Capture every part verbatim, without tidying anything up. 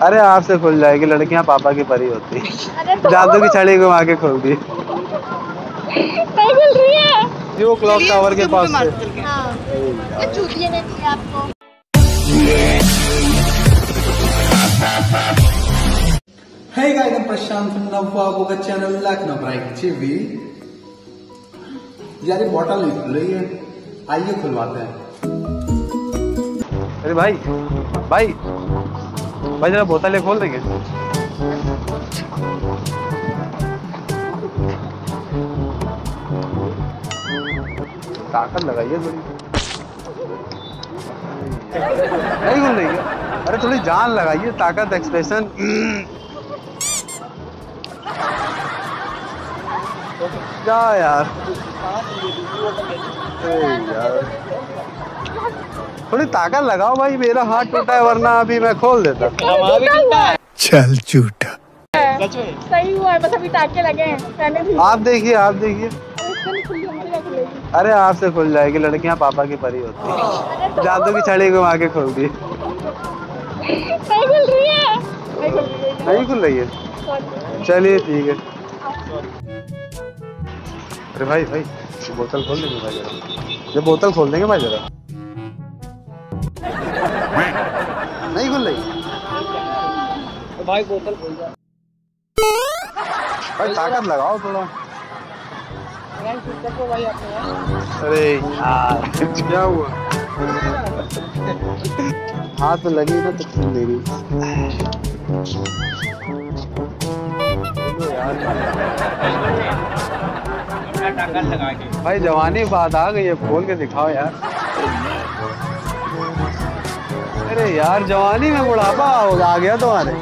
अरे आपसे खुल जाएगी, लड़कियां पापा की परी होती है। जादू की छड़ी घुमा के खोल दी। नहीं खुल रही है। जो क्लॉक टावर के पास से। चूतिए ने दिया आपको। Hey guys, I'm Prashant from Navvabuga channel Lucknow Bright T V। यार ये बॉटल नहीं खुल रही है, आइए खुलवाते हैं। अरे भाई भाई भाई जरा बोतल खोल देंगे। ताकत लगाइए थोड़ी। नहीं खुल रही है, अरे थोड़ी जान लगाइए, ताकत एक्सप्रेशन। क्या यार, यार थोड़ी ताकत लगाओ भाई, मेरा हाथ टूटा है वरना अभी मैं खोल देता। चल झूठा। सही हुआ है, बस अभी टाके लगे हैं। आप देखिए आप देखिए। अरे आपसे खुल जाएगी, लड़कियां पापा की परी होती है। जादू की छड़ी घुमा के खोल दी। नहीं खुल रही है। नहीं खुल रही है, चलिए ठीक है। अरे भाई भाई ये बोतल खोल देंगे भाई जरा, ये बोतल खोल देंगे भाई जरा। नहीं खुल रही तो भाई बोतल खोल जा भाई, ताकत लगाओ थोड़ा। भाई अरे यार क्या हुआ, हाथ तो लगी ना तो खून दे रही। भाई जवानी बात आ गई है, खोल के दिखाओ यार। अरे यार जवानी में बुढ़ापा आ गया तुम्हारे।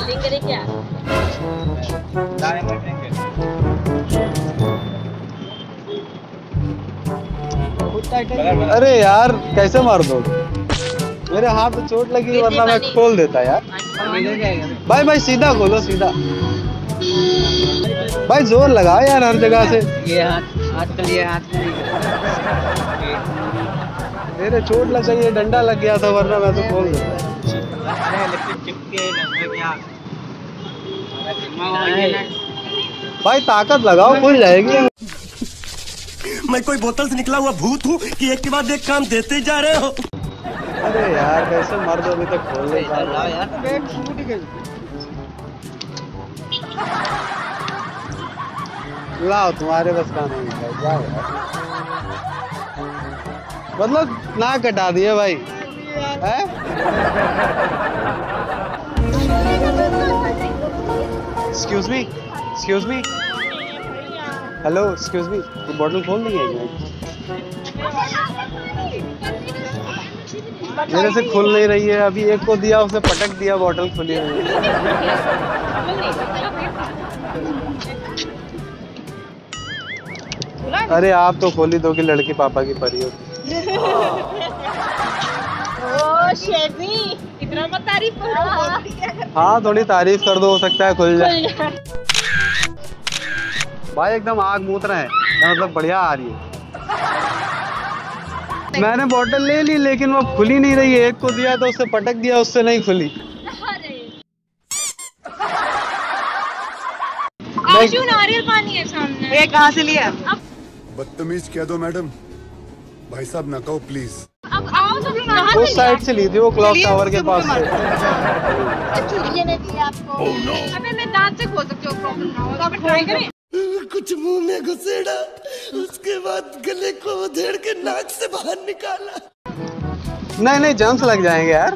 अरे यार कैसे मार दो, मेरे हाथ तो चोट लगी वरना मैं खोल देता यार। भाई भाई सीधा खोलो सीधा, भाई जोर लगाओ यार हर जगह से। ये हाथ हाथ कर लिया, हाथ मेरे चोट लग गई है, डंडा लग गया था वरना मैं तो खोल देता। भाई ताकत लगाओ, खुल जाएगी। मैं कोई बोतल से निकला हुआ भूत हूँ कि एक के बाद एक काम देते जा रहे हो। अरे यार कैसे मर्द अभी तक खोल नहीं पा रहा यार। लाओ तुम्हारे बस का नहीं है, जाओ यार। मतलब ना कटा दिए भाई है? Excuse me excuse me hello excuse me, ये बोतल खोल देंगे एक मिनट? मेरे से खुल नहीं रही है, अभी एक को दिया उसे पटक दिया, बोतल खुली हुई है। अरे आप तो खोली दो कि लड़की पापा की परी होती। ओ शेरनी इतना मत तारीफ करो। हाँ थोड़ी तारीफ कर दो, हो सकता है खुल जाए। भाई एकदम आग मूत रहे हैं, मतलब बढ़िया आ रही है। मैंने बोतल ले ली लेकिन वो खुली नहीं रही है, एक को दिया तो उससे पटक दिया, उससे नहीं खुली। आशु नारियल पानी है सामने। ये कहाँ से लिया? बदतमीज कह दो मैडम, भाई साहब ना कहो प्लीज। अब आओ तो कहाँ से उस साइड से ली थी, वो क्लॉक टावर के पास से। चूतिए ने दिया आपको। अबे मैं दांत से खोल सकती हूँ, प्रॉब्लम ना हो तो आप ट्राई करें। कुछ मुंह में घुसेड़ा, उसके बाद गले को उधेड़ के नाक से बाहर निकाला। नहीं नहीं जम्स लग जाएंगे यार।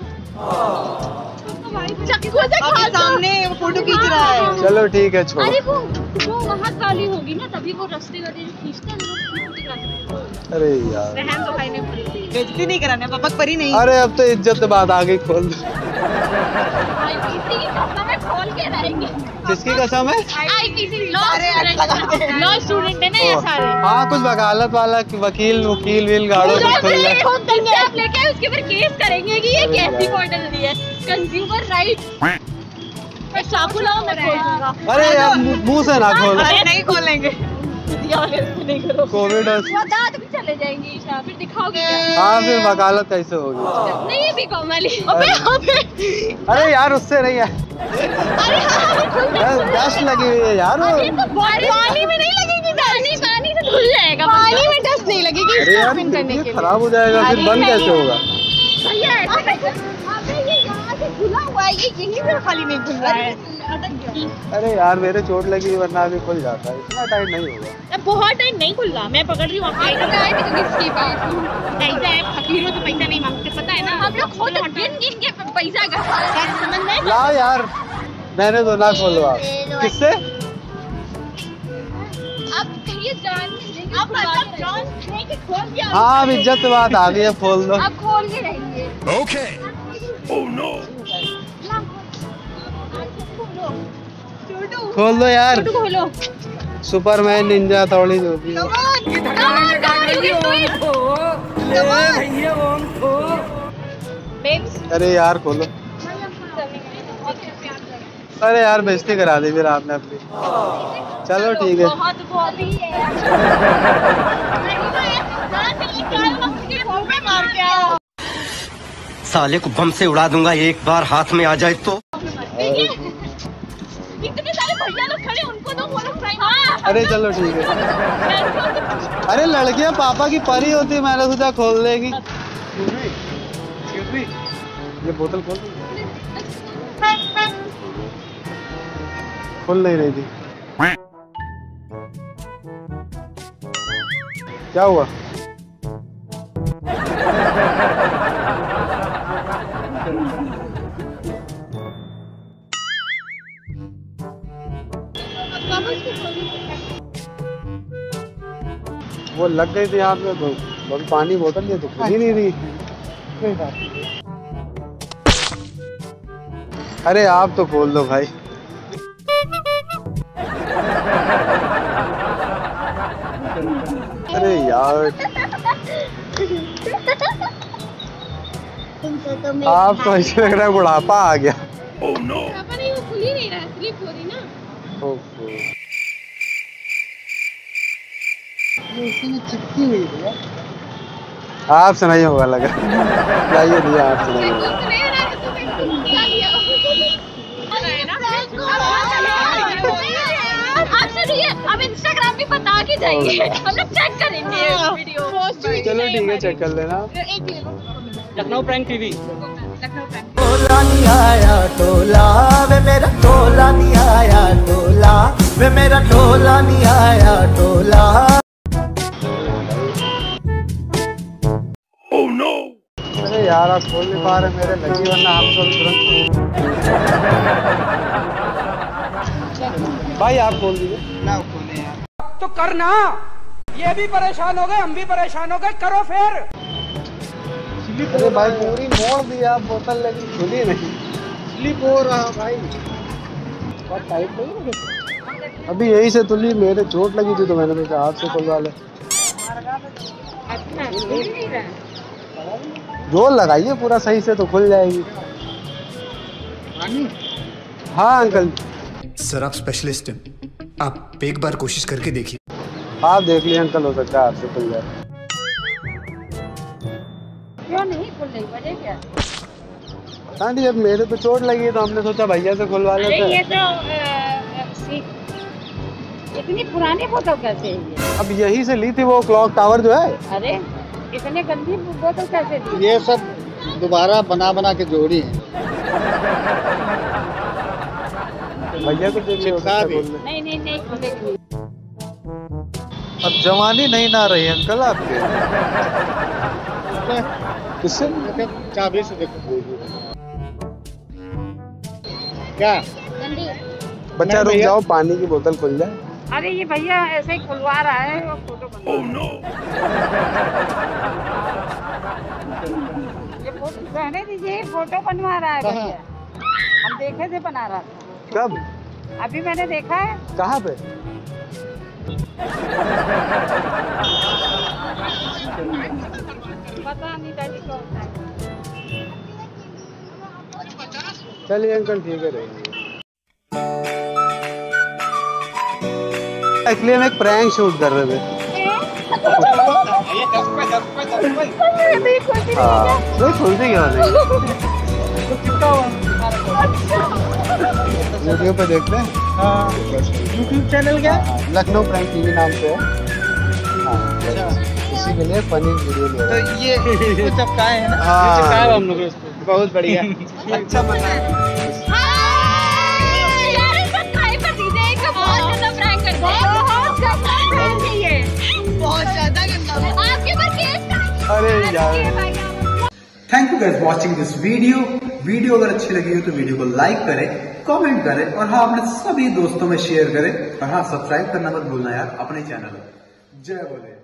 चक्कू से खा सामने फोटो खींच रहा है। चलो ठीक है छोड़ो। अरे वो वो वहाँ काली होगी ना, तभी वो रास्ते वाले खींचते हैं। अरे यार रहन तो भाई ने बेइज्जती नहीं कराने, पापा परी नहीं। अरे अब तो इज्जत बात आ गई, खोल दो। आईपीसी की कसम है, खोल के रहेंगे। किसकी कसम है? आईपीसी लॉ स्टूडेंट है ना ये सारे। हाँ कुछ वकालत वाला वकील वकील विल गाड़ो तो खुल जाए। आप लेके उसके ऊपर केस करेंगे कि ये कैसी बॉटल दी है। Consumer right. पर चाकू लाओ मैं खोल दूंगा। अरे यार मुंह से ना खोल। अरे नहीं खोलेंगे। नहीं करो। कोविड वो दांत भी चले चले जाएंगी ईशा, फिर दिखाओगे क्या? हाँ फिर वकालत कैसे होगी? नहीं ये भी वाली। अबे अबे अरे यार उससे नहीं है, अरे हाँ डस्ट लगी हुई है यार। अरे तो पानी में नहीं लगेगी, पानी पानी से धुल जाएगा, पानी में डस्ट नहीं लगेगी। अरे यार ये खराब हो जाएगा, फिर बंद कैसे होगा? भैया अबे ये यहाँ से खुला हुआ है, ये यहीं से खाली नहीं खुल रहा है, अटक गया। अरे यार मेरे चोट लगी वरना अभी खुल जाता है, इतना टाइम नहीं होगा। बहुत टाइम नहीं खुल रहा, मैं पकड़ रही हूँ। पैसा है, फकीरों से पैसा नहीं मांगते, पता है ना। हम लोग खुद गिन गिन के पैसा का समझ नहीं। लाओ यार, मैंने तो ना खोलवा। किससे? अब कहिए जान, अब मतलब जान नहीं कि खोल दिया। हाँ अब इज्जत बात आ गई है, खोल दो। अब खोल के रहेंगे। Okay. Oh no. खोल दो यार, छोटू खोलो। सुपरमैन निंजा थोड़ी जो भी हो। अरे यार खोलो। अरे यार बेइज्जती करा दी फिर आपने अपनी। चलो ठीक है। बहुत बहुत ही है यार। साले को बम से उड़ा दूंगा एक बार हाथ में आ जाए तो। इतने सारे भैया लोग खड़े, उनको तो बोलो प्राइम। अरे चलो ठीक है। अरे लड़कियां पापा की परी होती है, मैंने सोचा खोल देगी। ये बोतल खोल दो। खुल नहीं रही थी, क्या हुआ? वो लग गई थी यहाँ पे, तो पानी बोतल ये तो खुल ही नहीं रही। अरे आप तो खोल दो भाई। अरे यार आपको ऐसे लग रहा है बुढ़ापा आ गया। Oh no. नहीं वो खुल ही नहीं रहा, स्लिप हो रही ना। ओहो चिपकी हुई है। आपसे नहीं होगा लगा। जाइए भैया आपसे नहीं होगा। अब इंस्टाग्राम भी बता के जाइए, हम लोग चेक करेंगे वीडियो। चलो ठीक है, चेक कर लेना। Lucknow prime TV. टोला नहीं आया टोला वे मेरा, टोला नहीं आया टोला वे मेरा, टोला नहीं आया टोला। Oh no. अरे यार आप खोल नहीं पा रहे, मेरे लगी वरना हम सब तुरंत। भाई आप खोल दीजिए ना खोले यार। तो करना, ये भी परेशान हो गए, हम भी परेशान हो गए, करो फिर। अरे भाई पूरी मोड़ दिया, बोतल लगी खुली नहीं, स्लिप हो रहा भाई। बहुत टाइट नहीं, अभी यही से तुली, मेरे चोट लगी थी तो मैंने सोचा हाथ से खुलवा ले। जोर लगाइए पूरा सही से तो खुल जाएगी। हाँ अंकल। सर आप स्पेशलिस्ट हैं, आप एक बार कोशिश करके देखिए। आप देख लिए अंकल, हो सकता है आपसे खुल जाए। क्यों नहीं खुल रही, वजह क्या? हाँ जी, जब मेरे पे चोट लगी तो हमने सोचा भैया से खुलवा लेते हैं। ये तो इतनी पुरानी बोतल कैसे है ये? अब यही से ली थी वो क्लॉक टावर जो है। अरे इतने गंदी बोतल कैसे दी? ये सब दोबारा बना बना के जोड़ी है। भैया को देख लिया नहीं नहीं नहीं खुलेगी। अब जवानी नहीं ना रही अंकल आपके। किससे? चाबी से देखो क्या गंदी। बच्चा रुक जाओ, पानी की बोतल खुल जाए। अरे ये भैया ऐसे ही खुलवा रहा है, वो फोटो बना। Oh no. ये फोटो रहने दीजिए, फोटो बनवा रहा है भैया। हम देखे थे बना रहा था। कब? अभी मैंने देखा है। कहाँ पे? पता नहीं दादी क्या होता है। चलिए अंकल ठीक है, रहेंगे। एक्चुअली हम एक प्रैंक शूट कर रहे थे। हाँ नहीं खुलती क्या नहीं यूट्यूब पे देखते हैं। यूट्यूब चैनल क्या? लखनऊ प्राइम टीवी नाम से है। हाँ इसी के लिए फनी वीडियो ले तो ये इसको चिपकाए हैं ना? हाँ। ये चिपकाए हम लोग इसको। बहुत बढ़िया। अच्छा बना। यार सब्सक्राइब कर दीजिए, एक बहुत ज्यादा प्रैंक करते हैं, बहुत ज्यादा प्रैंक है ये, बहुत ज्यादा गंदा। आपके ऊपर केस करेंगे। अरे यार thank you guys watching this video. Video अगर अच्छी लगी हो तो वीडियो को लाइक करें, कमेंट करें और हाँ अपने सभी दोस्तों में शेयर करें और हाँ सब्सक्राइब करना मत भूलना यार अपने चैनल। जय बोले।